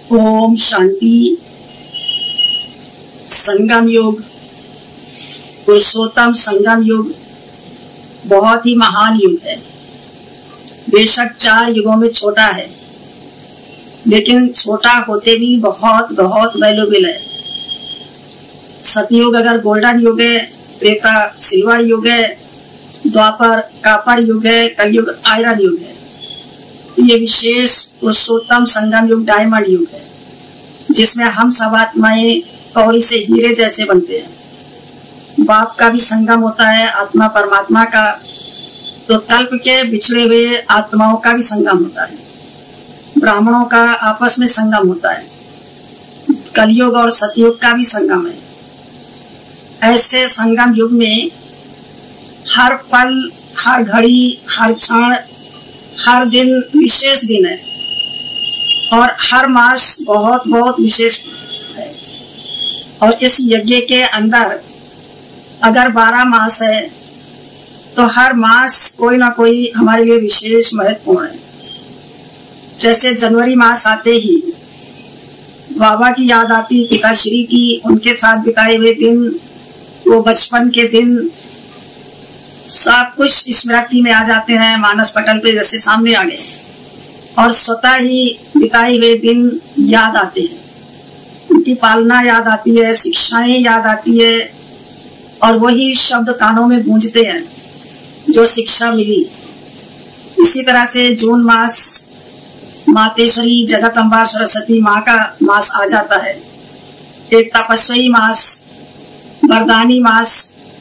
ओम शांति। संगम युग, पुरुषोत्तम संगम युग बहुत ही महान युग है। बेशक 4 युगों में छोटा है, लेकिन छोटा होते भी बहुत बहुत वैल्यूएबल है। सतयुग अगर गोल्डन युग है, त्रेता सिल्वर युग है, द्वापर कापर युग है, कलयुग आयरन युग है। ये विशेष पुरुषोत्तम संगम युग डायमंड युग है, जिसमें हम सब आत्माएं कौड़ी से हीरे जैसे बनते हैं। बाप का भी संगम होता है, आत्मा परमात्मा का, तो कल्प के बिछड़े हुए आत्माओं का भी संगम होता है। ब्राह्मणों का आपस में संगम होता है। कलयुग और सतयुग का भी संगम है। ऐसे संगम युग में हर पल, हर घड़ी, हर क्षण, हर दिन विशेष दिन है और हर मास बहुत बहुत विशेष है। और इस यज्ञ के अंदर अगर 12 मास है तो हर मास कोई ना कोई हमारे लिए विशेष महत्वपूर्ण है। जैसे जनवरी मास आते ही बाबा की याद आती, पिताश्री की, उनके साथ बिताए हुए दिन, वो बचपन के दिन सब कुछ स्मृति में आ जाते हैं, मानस पटल पे जैसे सामने आ गए और स्वतः ही बिताए हुए दिन याद आते हैं। उनकी पालना याद आती है, शिक्षाएं याद आती है और वही शब्द कानों में गूंजते हैं जो शिक्षा मिली। इसी तरह से जून मास मातेश्वरी जगत अम्बा सरस्वती माँ का मास आ जाता है। एक तपस्वी मास, वरदानी मास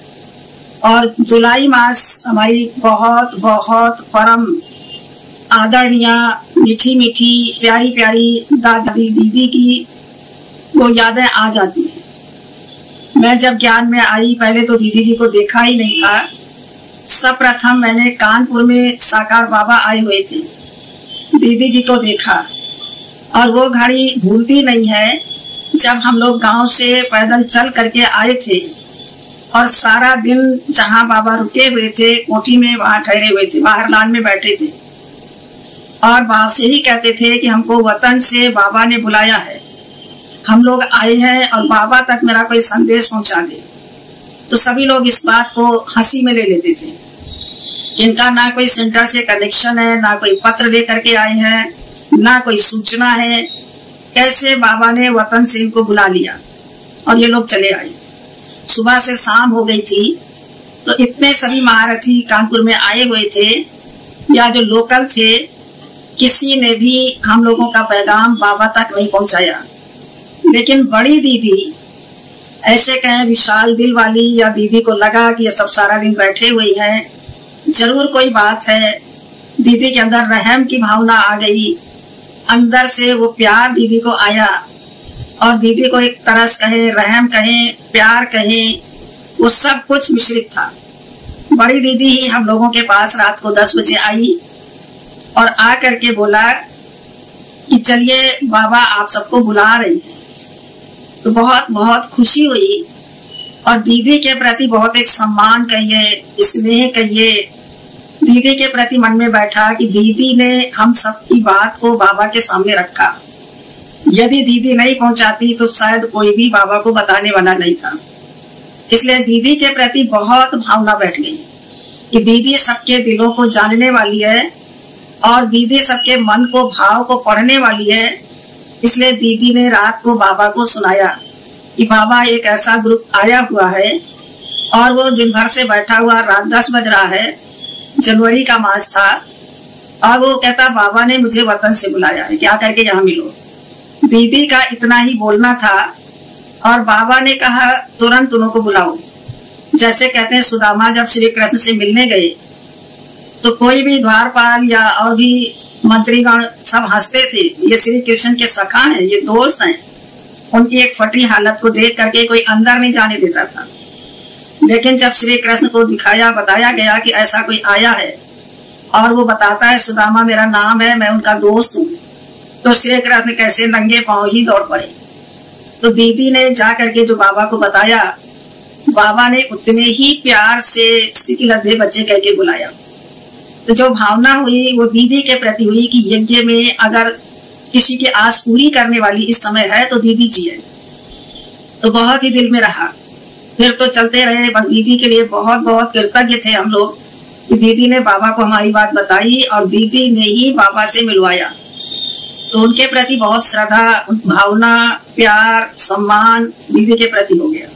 और जुलाई मास हमारी बहुत बहुत परम आदरणीय, मीठी मीठी, प्यारी प्यारी दादी दीदी की वो यादें आ जाती हैं। मैं जब ज्ञान में आई, पहले तो दीदी जी को देखा ही नहीं था। सर्वप्रथम मैंने कानपुर में साकार बाबा आए हुए थे, दीदी जी को देखा और वो घड़ी भूलती नहीं है जब हम लोग गांव से पैदल चल करके आए थे और सारा दिन जहां बाबा रुके हुए थे कोठी में, वहां ठहरे हुए थे, बाहर लान में बैठे थे और बाप से ही कहते थे कि हमको वतन से बाबा ने बुलाया है, हम लोग आए हैं और बाबा तक मेरा कोई संदेश पहुंचा दे। तो सभी लोग इस बात को हंसी में ले लेते थे। इनका ना कोई सेंटर से कनेक्शन है, ना कोई पत्र लेकर के आए हैं, ना कोई सूचना है, कैसे बाबा ने वतन से इनको बुला लिया और ये लोग चले आए। सुबह से शाम हो गई थी तो इतने सभी महारथी कानपुर में आए हुए थे या जो लोकल थे, किसी ने भी हम लोगों का पैगाम बाबा तक नहीं पहुंचाया। लेकिन बड़ी दीदी, ऐसे कहें विशाल दिल वाली, या दीदी को लगा कि ये सब सारा दिन बैठे हुए हैं, जरूर कोई बात है। दीदी के अंदर रहम की भावना आ गई, अंदर से वो प्यार दीदी को आया और दीदी को एक तरस कहे, रहम कहे, प्यार कहे, वो सब कुछ मिश्रित था। बड़ी दीदी ही हम लोगों के पास रात को 10 बजे आई और आ करके बोला कि चलिए बाबा आप सबको बुला रही हैं। तो बहुत बहुत खुशी हुई और दीदी के प्रति बहुत एक सम्मान कहिए, स्नेह कहिए, दीदी के प्रति मन में बैठा कि दीदी ने हम सबकी बात को बाबा के सामने रखा। यदि दीदी नहीं पहुंचाती तो शायद कोई भी बाबा को बताने वाला नहीं था। इसलिए दीदी के प्रति बहुत भावना बैठ गई कि दीदी सबके दिलों को जानने वाली है और दीदी सबके मन को, भाव को पढ़ने वाली है। इसलिए दीदी ने रात को बाबा को सुनाया कि बाबा एक ऐसा ग्रुप आया हुआ है और वो दिन भर से बैठा हुआ, रात 10 बज रहा है, जनवरी का मास था और वो कहता बाबा ने मुझे वतन से बुलाया है कि आकर के यहाँ मिलो। दीदी का इतना ही बोलना था और बाबा ने कहा तुरंत उनको बुलाओ। जैसे कहते हैं सुदामा जब श्री कृष्ण से मिलने गए तो कोई भी द्वारपाल या और भी मंत्रीगण सब हंसते थे, ये श्री कृष्ण के सखा हैं, ये दोस्त हैं। उनकी एक फटी हालत को देख करके कोई अंदर नहीं जाने देता था। लेकिन जब श्री कृष्ण को दिखाया, बताया गया कि ऐसा कोई आया है और वो बताता है सुदामा मेरा नाम है, मैं उनका दोस्त हूँ, तो श्री कृष्ण कैसे नंगे पांव ही दौड़ पड़े। तो दीदी ने जा करके जो बाबा को बताया, बाबा ने उतने ही प्यार से सिकिलद्धे बच्चे कह के बुलाया। तो जो भावना हुई वो दीदी के प्रति हुई कि यज्ञ में अगर किसी की आस पूरी करने वाली इस समय है तो दीदी जी है। तो बहुत ही दिल में रहा। फिर तो चलते रहे, पर दीदी के लिए बहुत बहुत कृतज्ञ थे हम लोग कि दीदी ने बाबा को हमारी बात बताई और दीदी ने ही बाबा से मिलवाया। तो उनके प्रति बहुत श्रद्धा, भावना, प्यार, सम्मान दीदी के प्रति हो गया।